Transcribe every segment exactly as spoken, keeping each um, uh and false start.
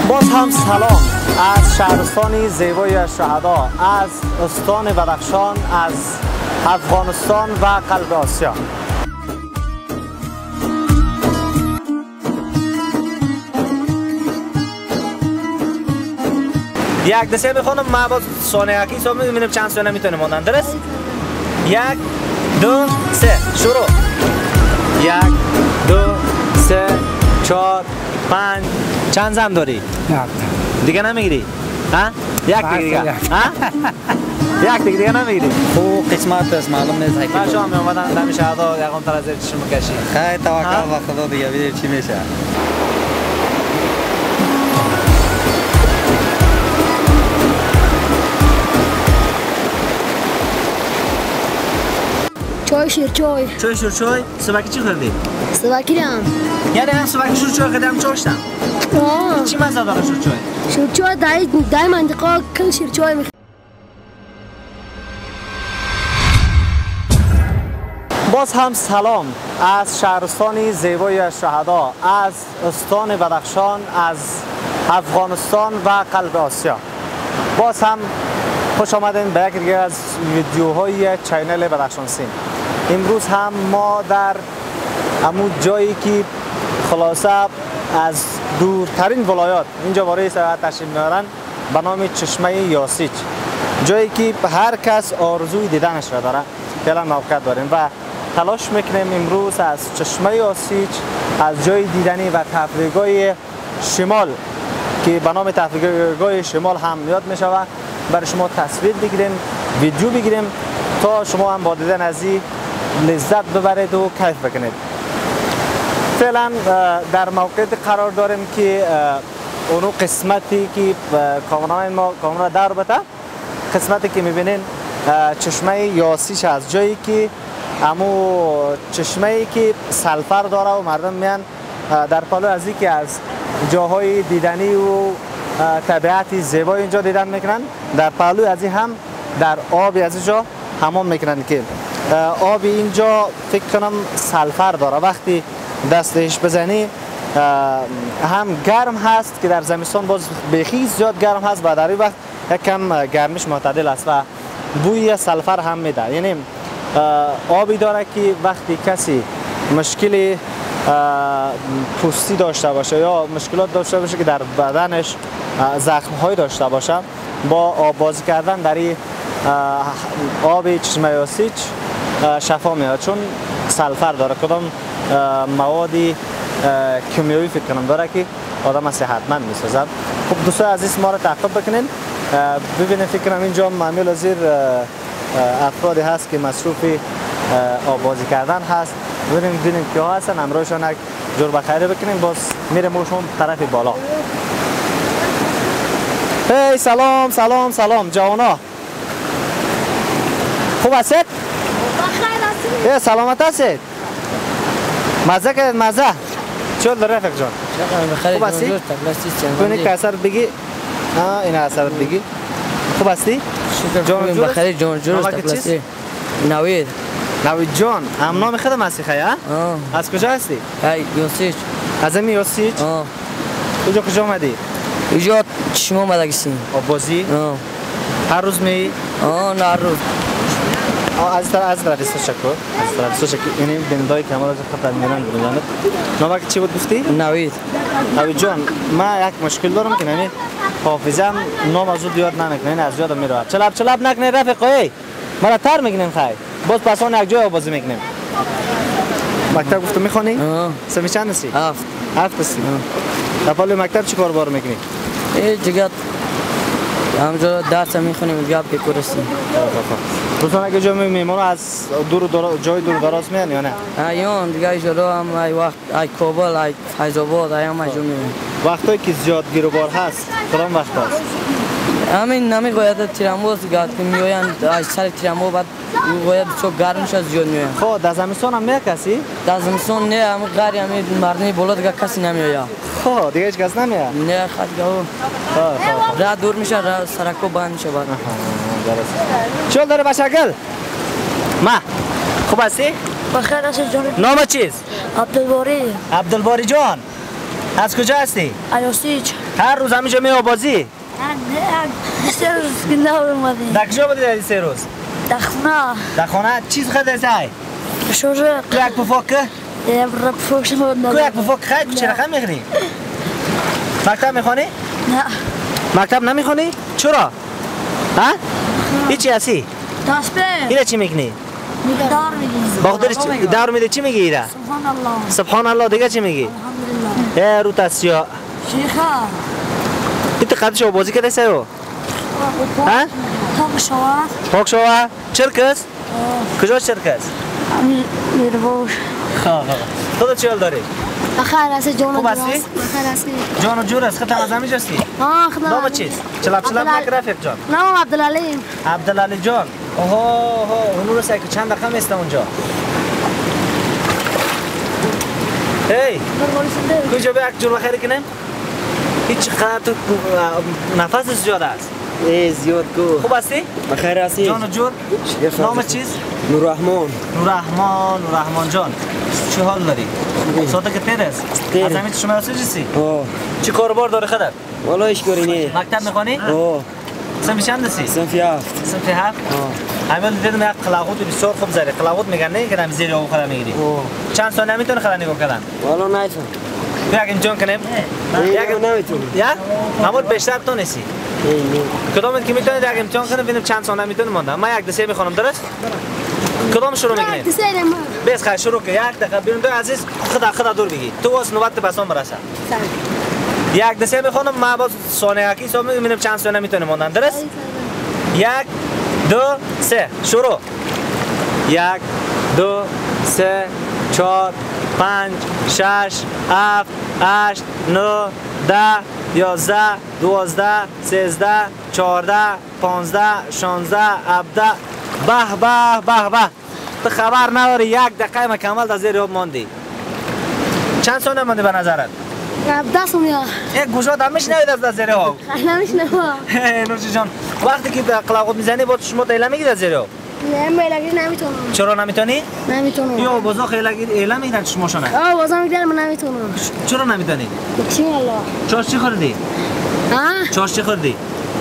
باز هم سلام از شهرستان زیبای شهدا، از استان بدخشان، از افغانستان و قلب آسیا. یک دسته بخونم، ما باز ثانیه کی حساب می‌بینیم چند ثانیه میتونه ماندن. درست؟ یک دو سه شروع. یک دو سه چهار پنج. چند زن داری؟ یک دیگه نمیگیری؟ ها؟ یک دیگه؟ ها؟ یک دیگه دیگه نمیگیری؟ خوب قسمت است، معلوم نیست حقیقت. ما شما می اومدن دم شهدا یقام تر از زیر چشم کشی. خیر توکل به خدا دیگه ببینیم چی میشه. چای شیر چای. چای شیر چای؟ صبحی چی خوردی؟ صبحی هم. یعنی هم صبحی شیر چای خوردم چاشتم. آه. چی مزه داره شیر چای؟ شیر چای دای دای منطقه کل شیر چای میخ. باز هم سلام از شهرستان زیبای شهدا، از استان بدخشان، از افغانستان و قلب آسیا. باز هم خوش آمدین به یک دیگه از ویدیوهای چینل بدخشان سین. امروز هم ما در همون جایی که خلاصه از دورترین ولایات اینجا برای سیاحت تشریف میارن به نام چشمه یاسیج، جایی که هر کس آرزوی دیدنش را داره. فعلا موقعیت داریم و تلاش میکنیم امروز از چشمه یاسیج، از جای دیدنی و تفریحگاه شمال که به نام تفریحگاه شمال هم یاد میشود برای شما تصویر بگیریم، ویدیو بگیریم تا شما هم با دیدن از این لذت ببرید و کیف بکنید. فعلا در موقعیت قرار داریم که اونو قسمتی که کامران ما کامرا در بته، قسمتی که میبینین چشمه یاسیج از جایی که امو چشمه ای که سلفر داره و مردم میان در پالو از این که از جاهای دیدنی و طبیعت زیبای اینجا دیدن میکنن، در پالو از این هم در آب از اینجا حمام میکنن که آب اینجا فکر کنم سلفر داره. وقتی دستش بزنی هم گرم هست که در زمستان باز بیخی زیاد گرم هست و در این وقت یک کم گرمش معتدل است و بوی سلفر هم میده. یعنی آبی داره که وقتی کسی مشکلی پوستی داشته باشه یا مشکلات داشته باشه که در بدنش زخم های داشته باشه، با آب بازی کردن در این آب چشمه یاسیج شفا میاد، چون سلفر داره. کدام موادی کیمیایی فکر کنم داره که آدم صحتمند میسازد. خب دوستان عزیز ما رو تعقیب بکنین ببینید. فکر کنم اینجا معمول از افرادی هست که مصروف آب بازی کردن هست. ببینیم ببینیم که ها هستن، امروزشان یک جور بخیره بکنیم. باز میریم موشون طرف بالا. هی سلام سلام سلام جوانا، خوب هستید؟ بخیر هستید؟ سلامت هستید؟ مزه که مزه چول داره رفیق جان؟ خوب هستی؟ کنی که اثر بگی؟ آه این اثر بگی. خوب هستی؟ جان بخیر جان جورست پلاسی. نوید نوید جان، هم نام خودم هستی خیلی؟ آه از کجا هستی؟ ای یاسیج. از این یاسیج؟ آه کجا کجا اومدی؟ اینجا چشمه اومده گستیم. آب بازی؟ آه هر روز می؟ آه نه هر روز. آه از طرف از طرف استشکر از طرف استشکر اینی بندای کاملا خطر میرن بودند. نامک چی بود گفتی؟ نوید. نوید جان، ما یک مشکل دارم که نمی حافظم نام از اون یاد نمیکنه، از یادم میره. چلاب چلاب نکنه رفیقای مرا تر میگنین خیر. باز پسان یک جای بازی میکنیم. مکتب گفتم میخونی؟ آه سمی چند هستی؟ هفت. هفت هستی. در پالوی مکتب چی کار بار میکنی؟ ای جگت همجا درس میخونیم دیگه که کورستیم. دوستان اگه جا میمونو از دور دور جای دور دراز میان یا نه؟ ایون دیگه اینجا هم ای وقت ای کابل ای فیض‌آباد ای هم اینجا میمونیم. وقتایی که زیاد گیر و بار هست کدام وقت هست؟ همین نمیگوید تیرامو زیاد که میآیند از سر تیرامو بعد میگوید چون گرمش زیاد میآید. خب در زمستان هم میاد کسی؟ در زمستان نه، هم غری همین مردمی بالا دیگه کسی نمیآید. خب دیگه هیچ کس نمیاد؟ نه خیلی او. خب خب. راه دور میشه، راه سرکو بند میشه بعد. درست. چول داره بشکل؟ ما خوب هستی؟ بخیر هستید جان؟ نام چیست؟ عبدالباری. عبدالباری جان، از کجا هستی؟ یاسیج. هر روز همینجا می بازی؟ نه سه روز گنده اومدیم. در کجا بودی در سه روز؟ در خونه. در خانه چیز خیلی زای؟ شوره. کو یک بفاکه؟ یه برای بفاکش بود کو یک بفاک خیلی چرا خم میخونی؟ مکتب میخونی؟ نه. مکتب نمیخونی؟ چرا؟ ها؟ هیچی هستی؟ تاسبه. اینا چی میکنی؟ دار میگیم. باخدرش دار میده چی میگی اینا؟ سبحان الله. سبحان الله دیگه چی میگی؟ الحمدلله. ای رو تسیا. شیخا. ایت قدش بازی کرده سیو؟ ها؟ تاق شوا. پاک شوا؟ چرکس؟ کجا چرکس؟ میربوش. خواه خواه. خودت چی حال داری؟ بخیر هستی جان خوب هستی؟ بخیر هستی. جان و جور است خودت از همینجا هستی؟ آه خدا. نام چیست؟ چلاب چلاب نکن رفیق جان. نام عبدالعلی. عبدالعلی جان. اوه اوه اونو رو سعی که چند دقیقه میسته اونجا. هی کجا به یک جور بخیری کنیم؟ هیچ قدر تو نفس زیاد است. ای زیاد کو. خوب هستی؟ بخیر هستی؟ جان و جور؟ نام چیز؟ نوررحمان. نوررحمان نوررحمان جان. چه حال داری؟ ساعت که تیر است؟ تیر. از همین شما هستی جسی؟ آه. چی کاروبار داره خدر؟ والا ایش کاری نه. مکتب میخوانی؟ آه. سنفی چند هستی؟ صنفی هفت. سنفی هفت؟ آه. همین دیدم یک قلاقوت بسیار خوب زدی. قلاقوت میگن نه که زیر آب خدا میگیری. آه. چند سال نمیتونه خدا نگاه کردن؟ والا نایفم. یک امتحان کنیم؟ یک نمیتونی. یا؟ همون بیشتر تو نیستی. ای نه. کدومت که میتونید یک امتحان کنیم ببینیم چند سال نمیتونه مونده. من یک دسته میخوام درست؟ کدوم شروع میکنیم؟ دسته ما. بس خیلی شروع که یک دقیقه بیرون دو عزیز خدا خدا دور بگی. تو واس نوبت بسام برسه. یک دسته میخوام ما باز ثانیه کی حساب میبینیم چند سال نمیتونه موندن درست؟ یک دو سه شروع. یک دو سه چهار پنج شش هفت هشت نه ده یازده دوازده سیزده چهارده پانزده شانزده هفده به به به به تو خبر نداری یک دقیقه مکمل در زیر آب ماندی. چند سال ماندی به نظرت؟ هفده سومیا. یک گوشات هم میشنوید از در زیر آب. نمیشنوم. نوشی جان وقتی که قلاقوت میزنی با شما ایله میگی در زیر آب؟ نه میلگی نمیتونم. چرا نمیتونی؟ نمیتونم. یا بازا خیلی ایله میگن شماشونه. آه بازم میگن من نمیتونم. چرا نمیتونی؟ چی الله. چاش چی خوردی؟ ها؟ چاش چی خوردی؟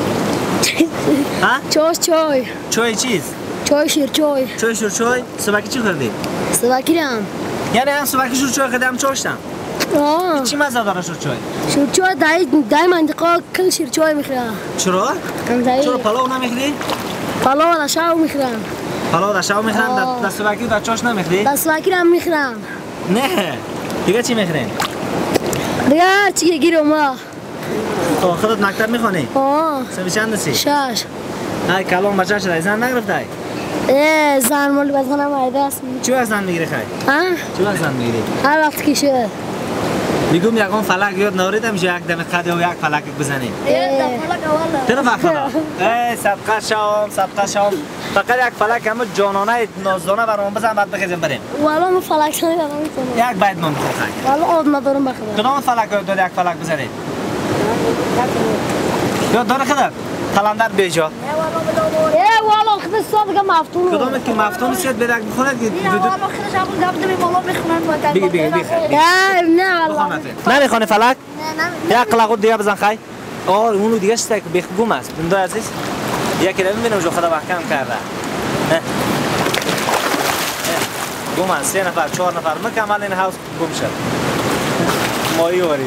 ها؟ چاش چای. چای چیز؟ چای شیر چای. چای شور چای؟ صبحی چی خوردی؟ صبحی هم. یعنی هم صبحی شور چای خوردم چاشتم. آه. چی مزه داره شور چای؟ شیر چای دای دای منطقه کل شیر چای میخورم. چرا؟ چرا پلاو نمیخوری؟ پلاو و شاو میخورم. پلاو در شاو میخورم در صبحی در چاش نمیخوری؟ در صبحی هم میخورم. نه. دیگه چی میخورین؟ دیگه هر چی گیرم ما. تو خودت مکتب میخونی؟ آه. سبی چند هستی؟ شش. های کلام بچه شده زن نگرفته؟ اه زن مال بزنم آیده است. چی وقت زن میگیری خیلی؟ ها؟ چی وقت زن میگیری؟ هر وقت که شد. میگم یکم فلک یاد نوریدم میشه یک دم قد و یک فلک بزنیم. اه فلک اولا. تنو فخلا. ای صدقه شام صدقه شام. فقط یک فلک همه جانانه نازدانه برام بزن بعد بخیزیم بریم. والا من فلک شنی نمیتونم. یک باید من بخور خیلی. والا آب ندارم بخورم. کدام فلک داد یک فلک بزنید؟ یا داره خدر؟ قلندر بیجا. اه والا خود صادقه مفتون. کدام که مفتون سیاد برک بخونه که نه والا خودش هم گفته می بالا بخونن. بگی بگی بگی. نه نه والا. نمیخوانی فلک؟ نه نه. یک قلاقود دیگه بزن خی. آه اونو دیگه شده که بخگوم است. بندو عزیز. یکی رو میبینم جو خدا محکم کرده. گم است سه نفر چهار نفر مکمل این هاوس گم شد. مایی واری.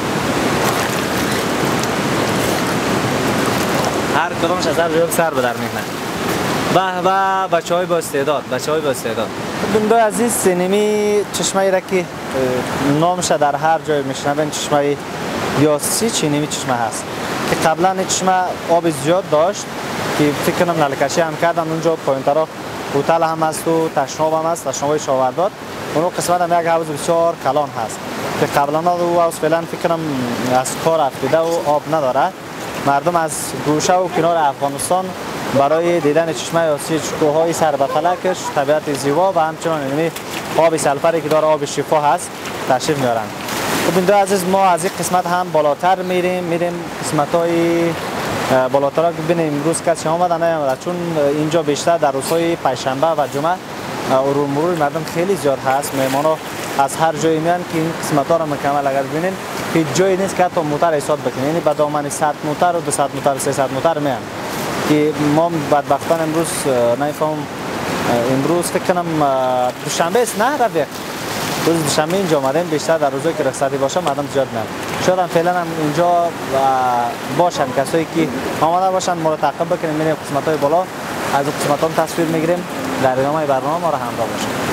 هر کدومش از هر جای سر به در میکنه. به به بچهای با استعداد بچهای با استعداد. بندو عزیز سینمی چشمه را که نامش در هر جای میشنوین چشمه یاسی چینی چشمه هست که قبلا این چشمه آب زیاد داشت که فکر کنم نلکشی هم کردن اونجا پایین‌ترا هتل هم هست و تشناب هم هست تشنابای شاورداد اون قسمت هم یک حوض بسیار کلان هست که قبلا او حوض فعلا فکر کنم از کار افتاده و آب نداره مردم از گوشه و کنار افغانستان برای دیدن چشمه یاسی کوههای سر به فلکش طبیعت زیبا و همچنان اینمی آب سلفری که داره آب شفا هست تشریف میارن. خب این دو عزیز ما از این قسمت هم بالاتر میریم میریم قسمت های بالاتر را ببینیم امروز کسی آمده نیامده چون اینجا بیشتر در روزهای پنجشنبه و جمعه مرور مرور مردم خیلی زیاد هست مهمانا از هر جایی میان که این قسمت ها رو مکمل اگر ببینین هیچ جایی نیست که حتی موتر حساب بکنین، یعنی به دامن صد موتر و دویست موتر سیصد موتر میان که ما بدبختان امروز نمیفهم. امروز فکر کنم دوشنبه است نه رفیق؟ روز دوشنبه اینجا آمدیم، بیشتر در روزایی که رخصتی باشه مردم زیاد میان. شاید هم فعلا هم اینجا باشن کسایی که آماده باشن ما رو تعقیب بکنیم، میریم قسمت‌های بالا از اون قسمت‌ها تصویر میگیریم. در ادامه برنامه ما رو همراه باشید.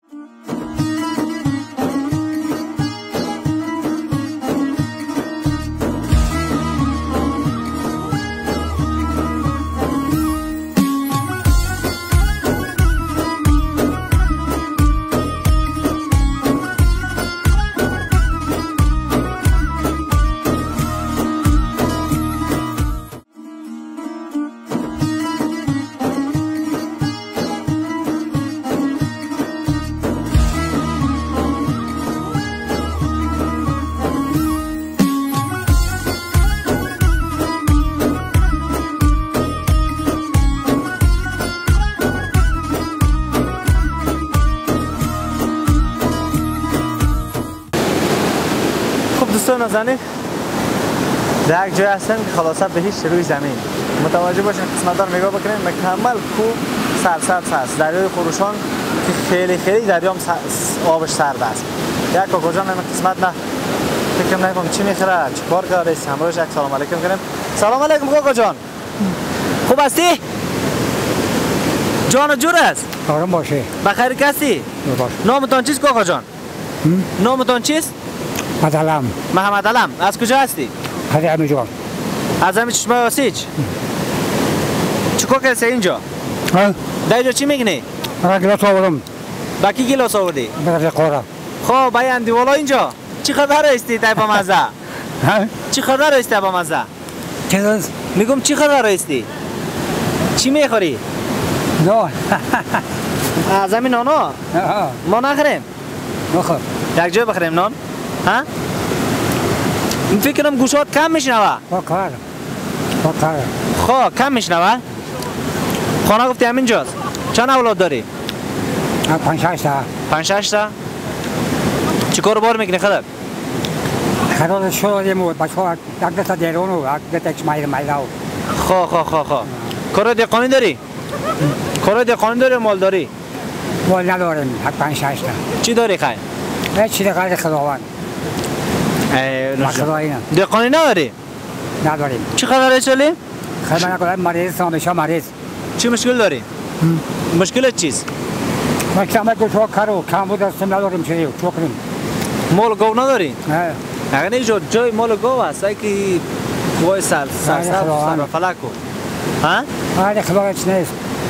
دوستان نازنین در یک جای هستن که خلاصه به هیچ روی زمین متوجه باشین، قسمت دار نگاه بکنین مکمل کوه سرسبز هست. دریای خروشان که خیلی خیلی دریام آبش سرد است. یک کاکا جان این قسمت نه فکر نکنم چی میخوره چی کار کرده است. همراهش یک سلام علیکم کنیم. سلام علیکم کاکا جان، خوب هستی؟ جان و جور است؟ آرام باشه. بخیر کسی؟ نامتان چیست کاکا جان؟ نامتان چیست؟ محمد علم. محمد علم. از کجا هستی؟ از همین جان. از همین چشمه واسیج؟ چیکار کردی اینجا؟ ها؟ در اینجا چی میگنی؟ من گلاس آوردم. با کی گلاس آوردی؟ به رفیقارم. خب بیان والا اینجا چی خبر هستی تای با مزه؟ ها؟ چی خبر هستی با مزه؟ چیز؟ میگم چی خبر هستی؟ چی میخوری؟ نه. از همین نانا؟ ها. ما نخوریم. بخور. یک جای بخوریم نان؟ ها؟ این فکر کنم گوشات کم میشنوه. با کار. با کار. خب کم میشنوه؟ خانه گفتی همین جاست. چند اولاد داری؟ پنج شش تا. پنج شش تا؟ چی کار بار میکنی خودت؟ خرال شدیم و بچه‌ها یک دست دیرون و یک دست مایل مایلاو. خب خب خب خب. کار دهقانی داری؟ کار دهقانی داری مال داری؟ مال نداریم. یک پنج شش تا. چی داری خیر؟ هیچ چیز غیر خداوند. ای دهقانی نداری؟ نداریم. چی خبره چلی؟ خیلی من کلام مریض همیشه مریض. چی مشکل داری؟ مشکلت چیست؟ ما کم گوشت کارو کم بود استم نداریم چی چو کنیم. مال گاو نداری؟ نه. اگر نه جو جای مال گاو است که وای سال سال سال فلکو. ها؟ آره خبر چی نیست.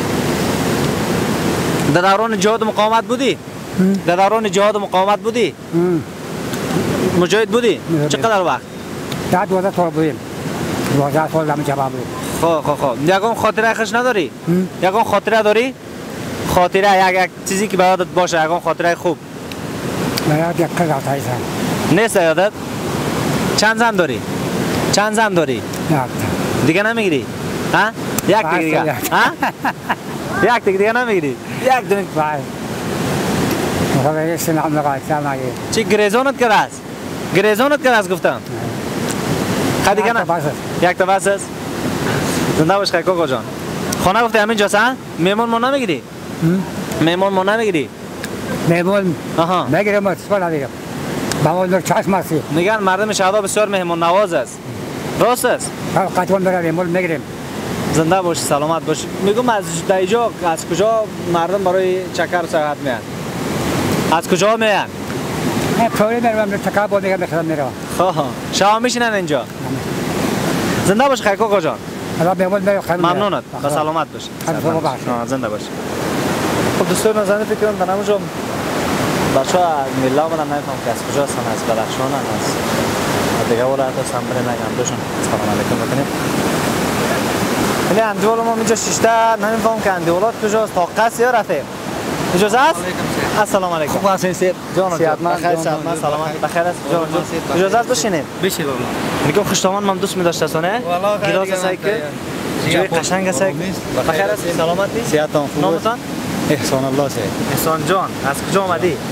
در دوران جهاد مقاومت بودی؟ در دوران جهاد مقاومت بودی؟ مجاهد بودی؟ چقدر وقت؟ ده دوازده سال بودیم. دوازده سال دم جواب بود. خب خب خب. یکم خاطره خوش نداری؟ یکم خاطره داری؟ خاطره یک یک چیزی که برات باشه، یکم خاطره خوب. نه یک کار هستن. نیست یادت؟ چند زن داری؟ چند زن داری؟ نه. دیگه نمیگیری؟ ها؟ یک دیگه دیگه. ها؟ یک دیگه دیگه نمیگیری؟ یک دونه. وای. مثلا یک سن هم نگاه کردم اگه. چی گریزونت کرد است؟ گریزونت کرد است گفتم. خیلی دیگه نه. یک تا بس است. زنده باش کاکا جان. خانه گفته همین جاست ها؟ میمون ما نمیگیری؟ میمون ما نمیگیری؟ میمون. آها. میگیرم اصلا ندارم. با اون در چشم هستی. میگن مردم شهدا بسیار مهمان نواز است. راست است؟ قطعا برای میمون میگیریم. زنده باش سلامت باش. میگم از اینجا از کجا مردم برای چکر و سیاحت میان؟ از کجا میان؟ نه پروری میرم چکر با میگم بخدم میرم. خب شما میشینن اینجا؟ زنده باش خیر کاکا جان. حالا میمون میرم خدمت. ممنونت. با سلامت باش. زنده باش. خب دوستان نازنین فکر کنم در همونجا بچه‌ها میلا آمدن نمی‌فهمم که از کجا هستن، از بدخشان از دیگه ولایت هستن. بریم نگم دوشون سلام علیکم بکنیم. این اندیوال ما اینجا شیشته نمی‌فهمم که اندیوالات کجاست. تا قصد یا رفیق اجازه است؟ السلام علیکم. خوب هستین سید؟ جان صحتمند بخیر صحتمند سلامت بخیر است جان جان. اجازه است بشینیم؟ بشین والله. میگم خوشتوان من دوست می‌داشته سونه. گلاس است که جای قشنگ است. بخیر است سلامتی؟ صحتتان خوب است؟ نامتان؟ احسان الله سید. احسان جان از کجا آمدی؟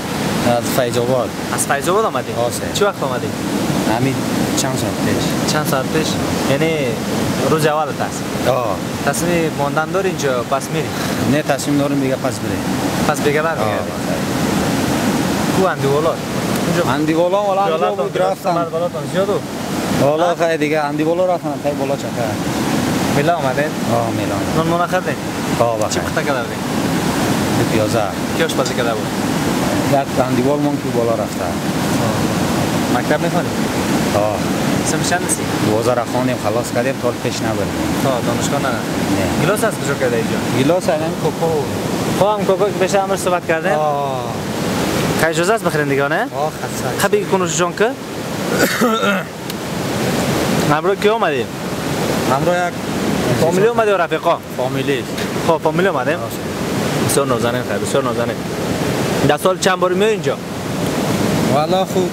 از فیض آباد. از فیض آباد آمدی؟ آسه. چه وقت آمدی؟ همین چند ساعت پیش. چند ساعت پیش؟ یعنی روز اولت است. آه. تصمیم ماندن داری اینجا پس میری؟ نه تصمیم دارم دیگه پس بره. پس دیگه برمیگردی. کو اندیوالات؟ اندیوالا والا اونجا بود رفتم. بالاتون زیادو؟ والا خیلی دیگه اندیوالا رفتم تا بالا چکر. میلا آمدین؟ آه میلان. نون مونا خردین؟ آه بخیر. چه وقت کردین؟ پیازه. کی آشپزی کرده بود؟ یک اندیوال من که بالا رفته. مکتب میخوانی؟ آه. سمت چند هستی؟ وزاره خانیم خلاص کردیم تا پیش نبریم. تا دانشگاه نه؟ نه. گلاس از کجا کرده اینجا؟ گلاس هم کوکو. خب هم کوکو که بشه امر صحبت کردیم؟ آه. خیلی اجازه است بخورین دیگه نه؟ آه خسته. خب بگی کنوش جان که؟ امروز کی اومدیم؟ همراه یک فامیلی اومدی و رفیقا؟ فامیلی. خب فامیلی اومدیم؟ بسیار نازنین خیلی بسیار نازنین. در سال چند باری میای اینجا؟ والا خوب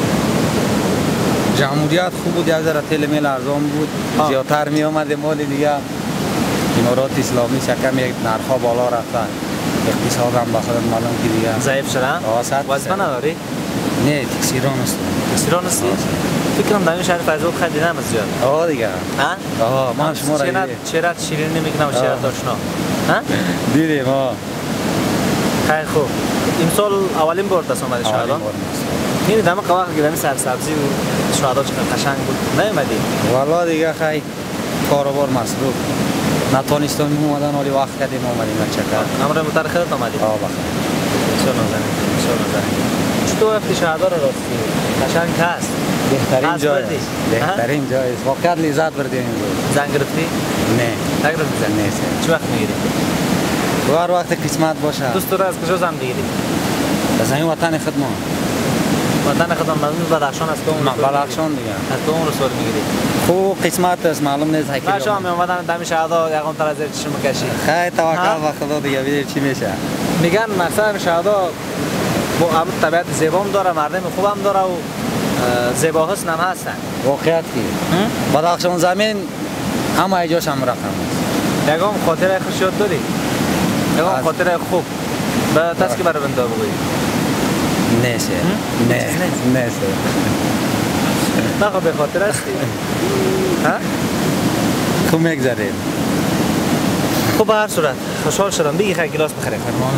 جمهوریت خوب بود، یک ذره تیل میل ارزان بود، زیادتر می آمده مال دیگه امارات اسلامی شکم یک نرخا بالا رفتن، اقتصاد هم بخورد معلوم که دیگه ضعیف شدن؟ وظیفه نداری؟ نه تکسیران است. تکسیران هستی؟ فکرم در این شهر فیض آباد خیلی دیدم از زیاد. آه دیگه. ها؟ آه من شما را دیدم. چرا شیرین نمیکنم و چرا داشنا؟ ها؟ دیدیم آه. خیلی خوب. این سال اولین بار دست اومدی شهدا؟ این دم قواق گیرمی سرسبزی و شهدا چقدر قشنگ بود. نیومدی؟ والا دیگه خیلی کاروبار مصروف. نتونستم اومدن ولی وقت کردیم اومدیم چکر. امر متر خیرت اومدی؟ آه بخیر. بسیار نازنین. بسیار نازنین. چطور رفتی شهدا را راستی؟ قشنگ هست. بهترین جای است. بهترین جای است. واقعا لذت بردیم امروز. زنگ گرفتی؟ نه. نگرفتی زنگ؟ نه. چه وقت میگیری؟ هر وقت قسمت باشه. دوست داره از کجا زن بگیری؟ از این وطن خودمان. وطن خودمان مزمون بدخشان است که اون بدخشان دیگه. از تو اون رسول میگیری؟ خوب قسمت است معلوم نیست هیچ. باشه هم اومدن دم شهدا یقون تر از چشم میکشی. خیلی توکل به خدا دیگه ببینیم چی میشه. میگن مثلا شهدا با هم طبیعت زیبام داره، مردم خوبم داره و زیبا حسن هم هستن. واقعیت کی؟ بدخشان زمین همه جاش هم رقم است. یگام خاطره خوش یاد داری؟ یگام خاطره خوب به دست که برای بنده بگویی؟ نیست. نه. نیست. نه خب به خاطر هستی؟ ها؟ خوب میگذاریم. خب به هر صورت خوشحال شدم. بگی خیلی گلاس بخریم.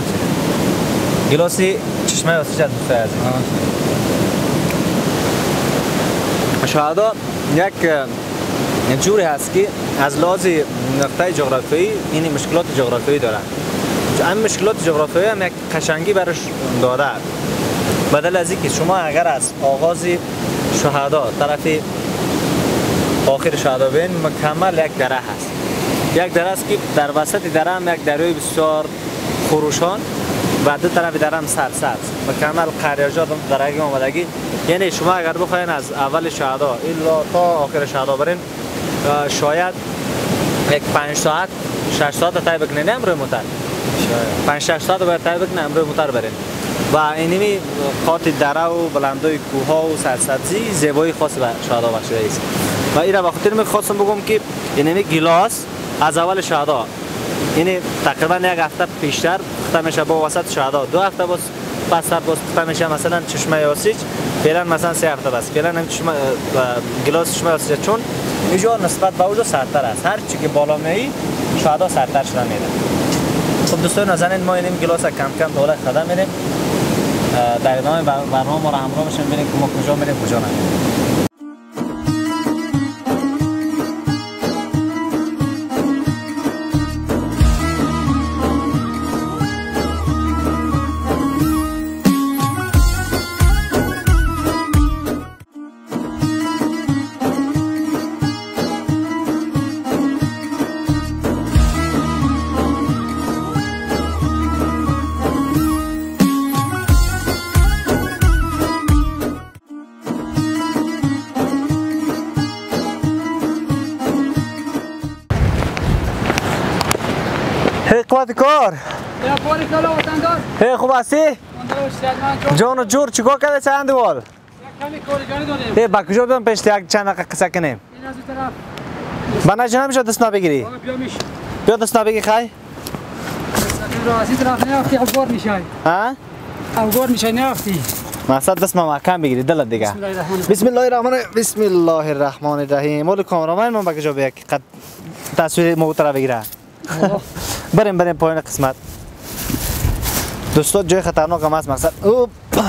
گلاسی چشمه آسیج از دوستای عزیز. شهدا یک جوری هست که از لحاظ نقطه جغرافیایی این مشکلات جغرافیایی داره. این مشکلات جغرافیایی هم یک قشنگی برش داده. بدل از اینکه شما اگر از آغاز شهدا طرف آخر شهدا بین مکمل یک دره هست. یک دره است که در وسط دره هم یک دریای بسیار خروشان و دو طرف دره هم سرسبز مکمل قریاجات هم درگی آمدگی. یعنی شما اگر بخواین از اول شهدا الا تا آخر شهدا برین شاید یک پنج ساعت شش ساعت طی بکنین امروز موتر پنج شش ساعت باید طی بکنین امروز موتر برین و اینمی خاط دره و بلندای کوه ها و سرسبزی زیبایی خاص به شهدا بخشیده است. و این را بخاطر میخواستم بگم که اینمی گلاس از اول شهدا یعنی تقریبا یک هفته پیشتر پخته میشه با وسط شهدا، دو هفته باز پس سر باز پخته میشه مثلا چشمه آسیج، فعلا مثلا سه هفته بس فعلا هم چشمه گلاس چشمه آسیج چون اینجا نسبت به اونجا سرتر است. هر چی که بالا میای شهدا سرتر شده میره. خب دوستان نازنین ما اینیم گلاس کم کم دوله خدا میریم. در ادامه برنامه ما را همراه بشیم ببینیم که ما کجا میریم کجا نمیریم. قوت کار هی خوب هستی؟ جان و جور چیکار کرده چند وال؟ کمی کارگری داریم. هی با کجا بدم پیش یک چند دقیقه قصه کنیم؟ این از این طرف. بنا جان نمیشه دست نبگیری؟ بیا میش. بیا دست نبگی خای؟ از این طرف نه که افغان میشه. ها؟ اوگار میشه نافتی. مقصد دست ما محکم بگیری دلت دیگه. بسم الله الرحمن بسم الله الرحمن الرحیم. مول کامرامن من بگه جا بیک قد تصویر محترم بگیره. بریم بریم پایین قسمت. دوستان جای خطرناک هم هست مقصد. اوپ.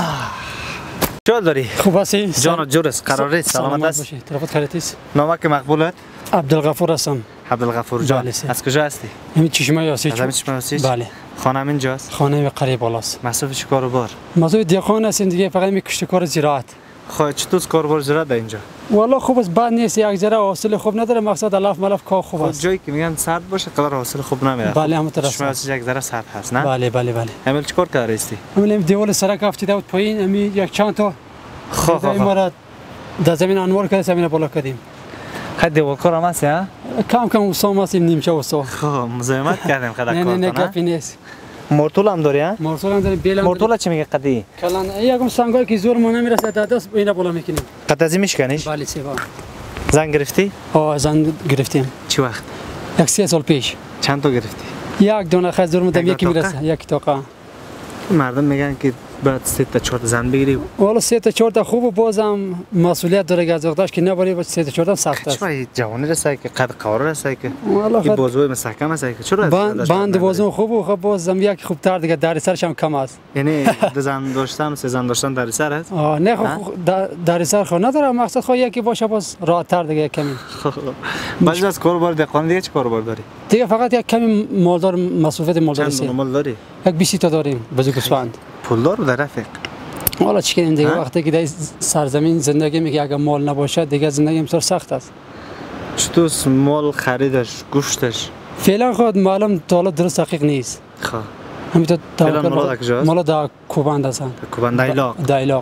چه داری؟ خوب هستی؟ جان و جورس قرار است سلامت است. طرفت خریدیس. نامک مقبولت؟ عبدالغفور هستم. عبدالغفور جان. از کجا هستی؟ همین چشمه یاسی. از همین چشمه یاسی؟ بله. خانه من اینجاست؟ خانه به قریب بالاست. مسئول چه کاروبار؟ مسئول دیگان هستیم دیگه فقط می کشت کار زراعت. خب چطور کاروبار زراعت در اینجا؟ والا خوب است بد نیست یک ذره حاصل خوب نداره مقصد الاف ملف کار خوب است. جایی که میگن سرد باشه قدر حاصل خوب نمیاد. بله همون طرف. چشمه یاسی یک ذره سرد هست نه؟ بله بله بله. همین چیکار کار هستی؟ همین دیوار سرک افتیده بود پایین همین یک چند تا خب خب. ما در زمین انوار کرد زمین بالا کردیم. خد دیوار کار هم هست ها؟ کم کم وسام هستیم نیمچه وسام. خب مزاحمت کردیم خدا کار نه نه نه گپی نیست. مورتول هم داری ها؟ مورتول هم داریم بیل هم مورتول چی میگه قدی؟ کلان یکم سنگایی که زور ما نمیرسه تا دست اینا بالا میکنیم. قطعی میشکنیش؟ بله سیوا. زنگ گرفتی؟ آه زنگ گرفتیم. چی وقت؟ یک سه سال پیش. چند تا گرفتی؟ یک دونه خز زور مدام یکی میرسه یک تاقه. مردم میگن که باید سه تا چهار تا زن بگیری. والا سه تا چهار تا خوبه بازم مسئولیت داره از وقتش که نبری با سه تا چهار تا سخت است. چرا جوانی رسای که قد قوار رسای که والا این بازوی مسحکم است که چرا بند بند بازو خوبه خب بازم یک خوب تر دیگه در سرش هم کم است. یعنی دو زن داشتن و سه زن داشتن در سر است؟ آه نه خب در سر خو نداره مقصد خو یکی باشه باز راحت تر دیگه کمی. بعد از کاروبار دقیقاً دیگه چه کاروبار داری؟ دیگه فقط یک کمی مالدار مصرفات مالدار چند مال داری؟ یک بیست تا داریم بزرگ گوسفند. پولدار در رفیق. والا چی کنیم دیگه وقتی که در سرزمین زندگی میگه اگه مال نباشه دیگه زندگی بسیار سخت است. چطور مال خریدش گوشتش؟ فعلا خود معلوم تا حالا درست حقیق نیست. خب. همینطور فعلا مال کجاست؟ مال در کوبند هستن. کوبند دایلاق. دایلاق.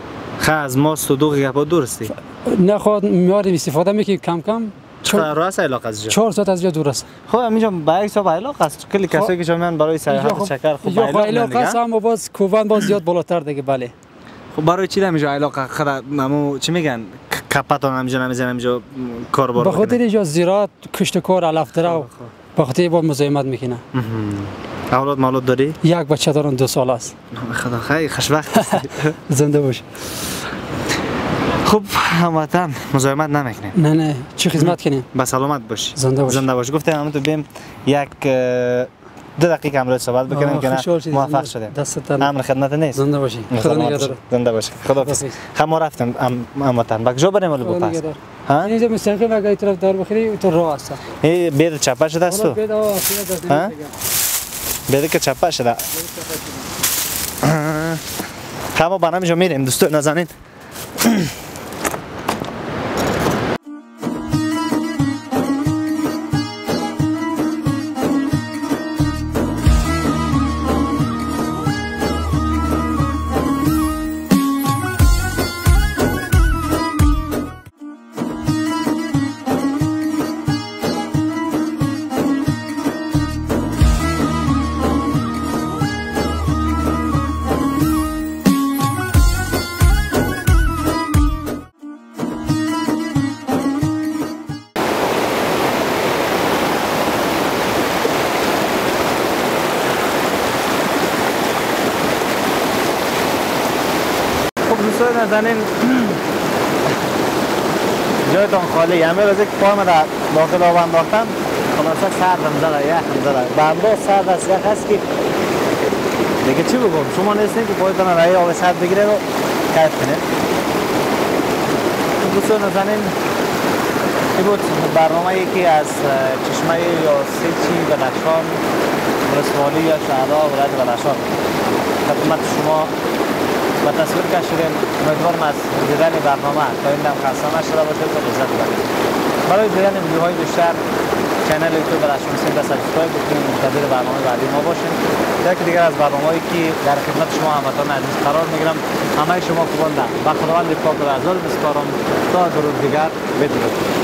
خب از ماست و دوغ گپا درستی؟ نه خود میاریم استفاده میکنیم کم کم. چرا راست ایلاق از جا؟ چهار ساعت از جا دور است. خب همینجا با یک سال ایلاق است. کلی کسایی که جامعه برای سیاحت شکر خب ایلاق است اما باز کوبند باز زیاد بالاتر دیگه بله. خب برای چی همینجا ایلاق خدا مامو چی میگن کپاتون همینجا نمیزنن همینجا کاربار به خاطر اینجا زراعت کشت کار علف درو به خاطر با مزاحمت میکنه. اولاد مالود داری؟ یک بچه دارم دو سال است. خدا خیلی خوشبخت هستی. زنده باش. خب هموطن مزاحمت نمیکنیم. نه نه چی خدمت کنیم؟ با سلامت باش. زنده باش. زنده باش. گفتم همون تو بیم یک دو دقیقه امروز صحبت بکنیم که موفق شدیم. دستت امر خدمت نیست. زنده باشی. خدا نگهدار. زنده باش. خدا حافظ. ما رفتیم هموطن. با کجا بریم ولی بپاس. ها؟ اینجا مستقیم اگه طرف دار بخری تو راه است. ای بید چپا شده است تو؟ بید آ اصلا ها؟ بید که چپا شده. خب با نمیجا میریم دوستو نازنین. دوستان نازنین جایتان خالی همه روزی که پایم در داخل آب انداختم خلاصه سردم زده یخم زده به انداز سرد است یخ هست که دیگه چی بگم شما نیستین که پایتان رای آب سرد بگیره و کیف کنید. دوستان نازنین این بود برنامه یکی از چشمه یا سیچی بدخشان ولسوالی یا شهدا ولایت بدخشان خدمت شما و تصویر کشیدیم. امیدوارم از دیدن برنامه تا این دم خسته نشده باشید و لذت ببرید. برای دیدن ویدیوهای بیشتر کانال یوتیوب بدخشان سیم را سابسکرایب بکنید و منتظر برنامه بعدی ما باشید. یکی دیگر از برنامه‌ای که در خدمت شما هموطنان عزیز قرار میگیرم. همه شما خوبان ده. با خداوند پاک و عزیز بسپارم تا درود دیگر بدرود.